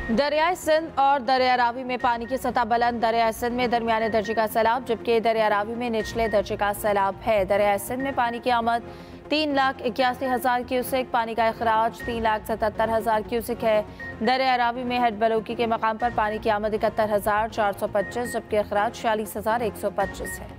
दरियाए सिंध और दरिया रावी में पानी की सतह बुलंद। दरियाए सिंध में दरमियाने दर्जे का सैलाब, जबकि दरिया रावी में निचले दर्जे का सैलाब है। दरियाए सिंध में पानी की आमद 3,81,000 क्यूसेक, पानी का अखराज 3,77,000 क्यूसेक है। दरिया रावी में हेड बलोकी के मकाम पर पानी की आमद 71,425, जबकि अखराज 46,125 है।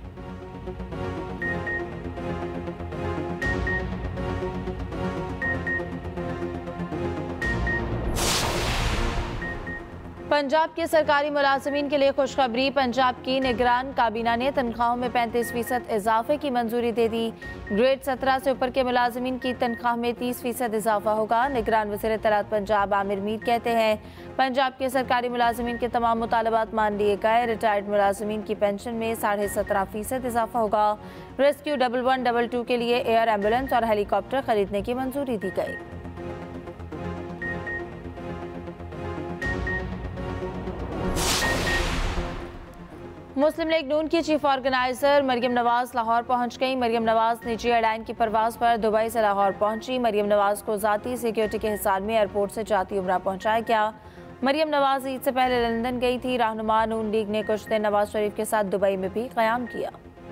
पंजाब के सरकारी मुलाजमीन के लिए खुशखबरी। पंजाब की निगरान काबीना ने तनख्वाहों में 35% इजाफे की मंजूरी दे दी। ग्रेड 17 से ऊपर के मुलाजमीन की तनख्वाह में 30% इजाफा होगा। निगरान वज़ीर इत्तलात पंजाब आमिर मीर कहते हैं, पंजाब के सरकारी मुलाजमीन के तमाम मुतालबात मान लिए गए। रिटायर्ड मुलाजमीन की पेंशन में 17.5% इजाफा होगा। रेस्क्यू 1122 के लिए एयर एम्बुलेंस और हेलीकॉप्टर खरीदने की मंजूरी दी गई। मुस्लिम लीग नून की चीफ ऑर्गेनाइजर मरियम नवाज लाहौर पहुंच गई। मरियम नवाज निजी एयरलाइन की परवाज पर दुबई से लाहौर पहुंची। मरियम नवाज को जाती सिक्योरिटी के हिसाब में एयरपोर्ट से जाती उम्रा पहुंचाया गया। मरियम नवाज ईद से पहले लंदन गई थी। रहनुमा नून लीग ने कुछ दिन नवाज शरीफ के साथ दुबई में भी क़याम किया।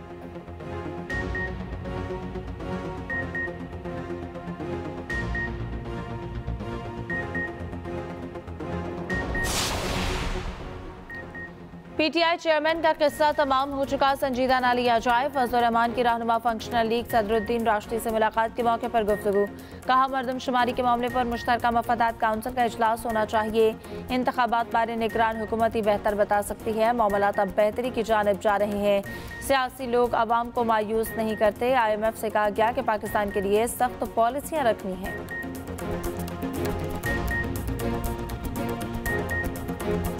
पीटीआई चेयरमैन का किस्सा तमाम हो चुका, संजीदा ना लिया जाए। फजल रहमान की रहनुमा फंक्शनल लीग सदरुद्दीन राष्ट्रीय से मुलाकात के मौके पर गुफ्तगू। कहा, मरदमशुमारी के मामले पर मुश्तरका मफादात काउंसिल का इजलास होना चाहिए। इंतखाबात बारे निगरान हुकूमत ही बेहतर बता सकती है। मामलात अब बेहतरी की जानिब जा रहे हैं। सियासी लोग आवाम को मायूस नहीं करते। IMF से कहा गया कि पाकिस्तान के लिए सख्त पॉलिसियाँ रखनी हैं।